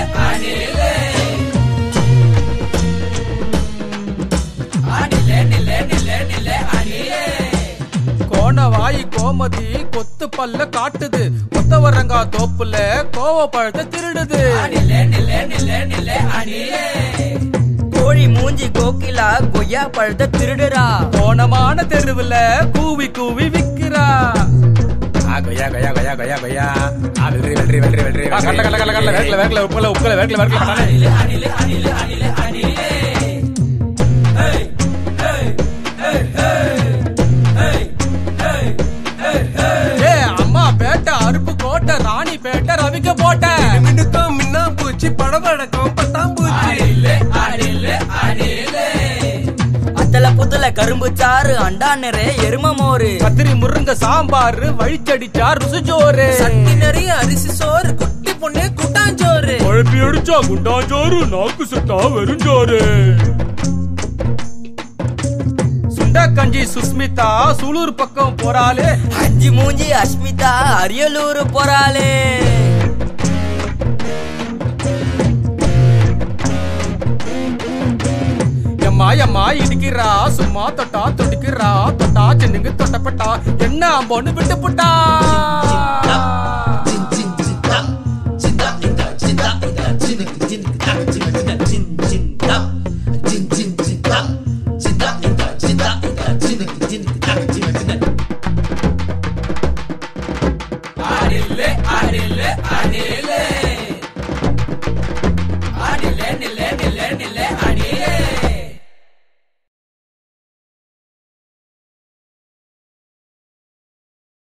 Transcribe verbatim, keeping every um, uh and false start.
கோணவாயி கோமதி கொத்து பல்ல காட்டுது, கொத்தவரங்கா தோப்புல கோவப்பழத்தை திருடுது. கோழி மூஞ்சி கோகிலா கொய்யா பழத்தை திருடுறா. கோணமான தெருவுல கூவி கூவி விக்கிறா. கொய்யா கொய்யா கொய்யா கொய்யா கொய்யா வெற்றி வெற்றி வெற்றி வெற்றி கல்ல கல்ல கல்ல கல்ல வேர்க்கல வேர்க்கல உப்புல உப்புல வேர்க்கல வேர்க்கல. ஏ அம்மா பேட்ட அருப்பு கோட்டை ராணி பேட்ட ரவிக்க போட்ட மின்னுக்கும் மின்னா பூச்சி படபடக்கும் பட்டாம்பூச்சி. அத்தல புத்தல கரும்பு சாறு அண்டா நிறைய எரும மோரு. கத்திரி முருங்க சாம்பாரு வழிச்சடிச்சா ருசுச்சோறு. சட்டி நிறைய அரிசி சோறு குட்டி பொண்ணு குட்டாஞ்சோறு. குழப்பி அடிச்சா குண்டாஞ்சோறு நாக்கு சுட்டா வெறுஞ்சோறு. சுண்டா கஞ்சி சுஸ்மிதா சூலூர் பக்கம் போறாளே. அஞ்சு மூஞ்சி அஸ்மிதா அரியலூர் போறாளே. மாயம்மா இடிக்கிறா சும்மா தொட்டா துடிக்கிறா தொட்டா சின்னுங்க தொட்டப்பட்டா என்ன அம்போன்னு விட்டு புட்டா.